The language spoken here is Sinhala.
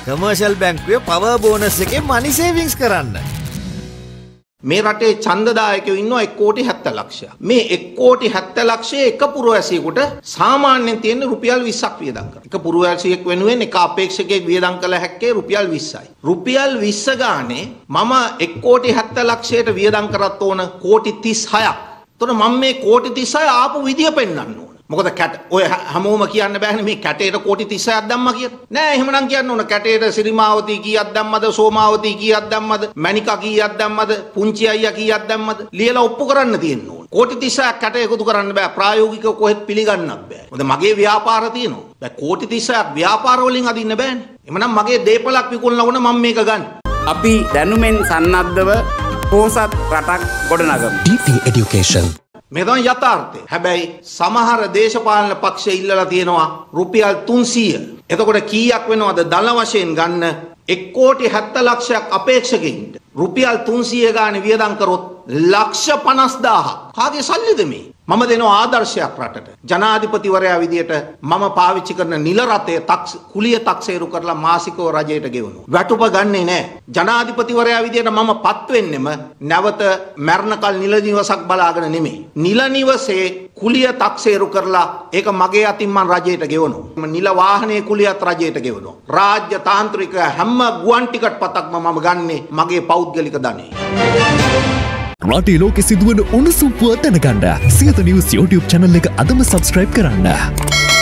කමර්ෂල් බැංකුවේ පවර් බෝනස් එකේ මනි සේවිංග්ස් කරන්න. මේ රටේ ඡන්දදායකයෝ ඉන්නවා 1,70,00,000. මේ 1,70,00,000 එක පුරවැසියෙකුට සාමාන්‍යයෙන් තියෙන රුපියල් 20ක් වියදම් කරනවා. එක පුරවැසියෙක් වෙනුවෙන් එක අපේක්ෂකයෙක් වියදම් කළ හැක්කේ රුපියල් 20යි. රුපියල් 20 ගානේ මම 1,70,00,000ට වියදම් කරත් ඕන කෝටි 36ක්. එතකොට මම මේ කෝටි 36 ආපු විදිය පෙන්වන්න ඕන. මොකද ඔය හැමෝම කියන්න බෑනේ මේ කැටේට කෝටි 36ක් දැම්මා කියලා. නෑ එහෙමනම් කියන්න ඕන කැටේට සිරිමාවතී කීයක් දැම්මද, සෝමාවතී කීයක් දැම්මද, මණිකා කීයක් දැම්මද, පුංචි අයියා කීයක් දැම්මද ලියලා ඔප්පු කරන්න තියෙන්න ඕන. කෝටි 36ක් කැට එකතු කරන්න බෑ. ප්‍රායෝගිකව කොහෙත් පිළිගන්නත් බෑ. මොකද මගේ ව්‍යාපාර තියෙනවා. බෑ කෝටි 36ක් ව්‍යාපාර වලින් අදින්න බෑනේ. එහෙමනම් මගේ දේපලක් විකුණලා වුණ මම මේක ගන්න. අපි දැනුමෙන් සන්නද්ධව පොහොසත් රටක් ගොඩනගමු. DP Education මේ තමයි යථාර්ථය. හැබැයි සමහර දේශපාලන පක්ෂ ඉල්ලලා තියෙනවා රුපියල් 300. එතකොට කීයක් වෙනවද දල වශයෙන් ගන්න 1,70,00,000ක් අපේක්ෂකයින්ට රුපියල් 300 ගානේ වියදම් කරොත් 5,50,000ක්. කාගේ සල්ලිද මේ? මම දෙනවා ආදර්ශයක් රටට. ජනාධිපතිවරයා විදියට මම පාවිච්චි කරන නිල රථය කුලිය 탁සේරු කරලා මාසිකව රජයට ගෙවනවා. වැටුප ගන්නෙ නෑ. ජනාධිපතිවරයා විදියට මම පත් වෙන්නෙම නැවත මරණකල් නිල නිවසක් බලාගෙන නෙමෙයි. නිල නිවසේ කුලිය 탁සේරු කරලා ඒක මගේ අතින් මම රජයට ගෙවනවා. නිල වාහනේ කුලියත් රජයට ගෙවනවා. රාජ්‍ය තාන්ත්‍රික හැම ගුවන් ටිකට් පතක්ම මම ගන්නෙ මගේ පෞද්ගලික ධනෙ. රටේ ලෝකෙ සිදුවන උණුසුම් පුවත් දැනගන්න සියත නිවුස් YouTube channel එක අදම subscribe කරන්න.